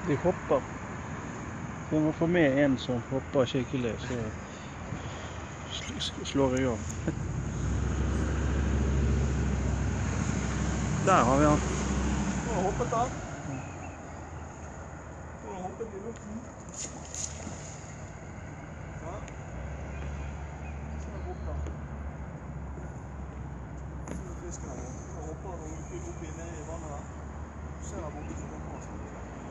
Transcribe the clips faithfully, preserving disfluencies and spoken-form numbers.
De hopper. Vi må få med en som hopper skikkelig, så slår jeg om. Der har vi han. Nå har hoppet der. Nå har hoppet i luften. Ja. Så er det hopper. Så er det fisken her. Nå hopper han oppi nede i vannet der. Så ser han borte, så hopper han sånn.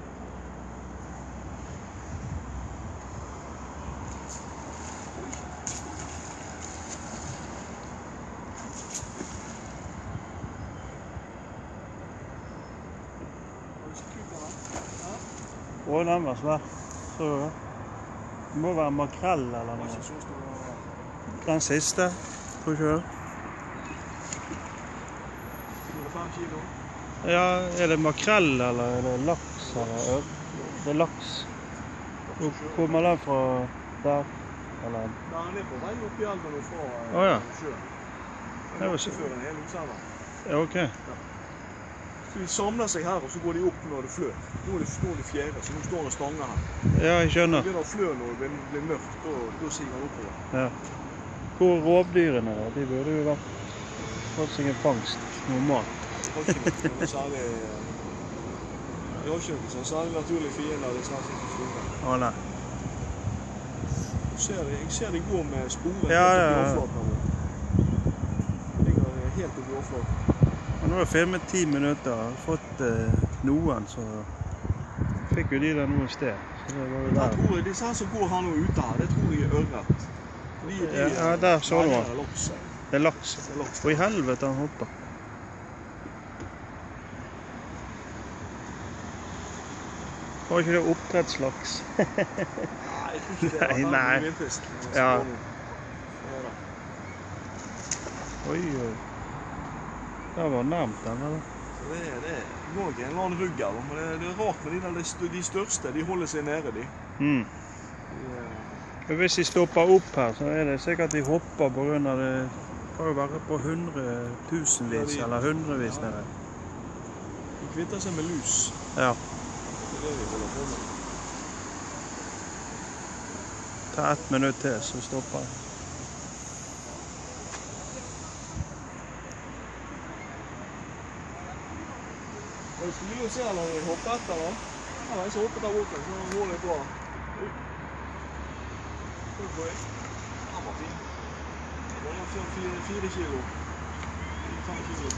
Å, den var svær. Så det må være makrell eller noe. Den siste, tror ikke du? fem kilo. Ja, er det makrell eller er det laks eller øv? Det er laks. Hvor kommer den fra der? Eller? Den er på vei opp i elven og fra Å ja. sjøen. Det var så før den hele oppselven. Ja, ok. Ja. Så de samler seg her, og så går de opp når det flør. Nå er det, nå er det fjerde, så nå står det stanger her. Ja, jeg skjønner. Når det begynner å flø når det blir mørkt, da, da siger den oppover. Ja. Hvor er rovdyrene da? De burde jo vært fått seg en fangst, normalt. Jeg har ikke noe særlig... Jeg har ikke noe særlig naturlig fiende av disse her som store. Å, nei. Jeg ser, jeg ser de går med sporen ja, helt ja, opp i overflaten. De ligger helt opp i overflaten. Nå har jeg filmet ti minutter, jeg har fått eh, noen, så fikk jo de der noe sted. Så det var jo der. Jeg tror disse her som går her nå ute her, det tror jeg er ørret. De, de, ja, ja, der så du han. Laks. Det er laks. Det er laks. Og i helvete han hopper. Var ikke det oppdrettslaks? Nei, jeg tror ikke det. Nei, nei. Det er vindfisk. Ja. Oi, oi. Det var nærmt den, eller? Det er, det er nok en eller annen rugg her, men det, det er rart med de, der, de største, de holder seg nede, de. Mm. de Hvis de stopper opp her, så er det sikkert de hopper på grunn av det. Det kan jo være på hundre tusenvis, ja, eller hundrevis ja, nede. De kvitter seg med lus. Ja. Det er det vi holder på med. Ta ett minutt til, så stopper det. Det er så mye å se når vi hopper etter da. Ja, jeg så hoppet der borte, så går det bra. Så får jeg. Den var fin. Det var fire, fire kilo. Fem kilo.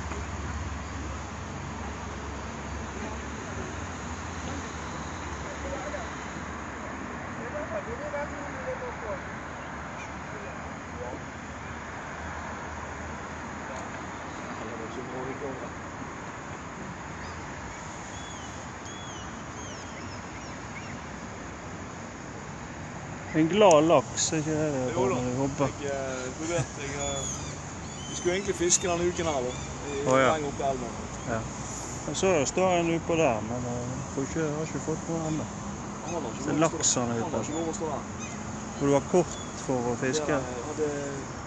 En glad laks, ikke det det? Jo da, jeg, du vet, jeg, vi skulle egentlig fiske denne uken her da, i oh, ja. lenger opp i elven. Ja. Og så står en utpå der, men jeg ikke, har ikke fått noe enda. Det er laksene ute. Han har ikke lov å stå der. For du har kort for å fiske? Jeg hadde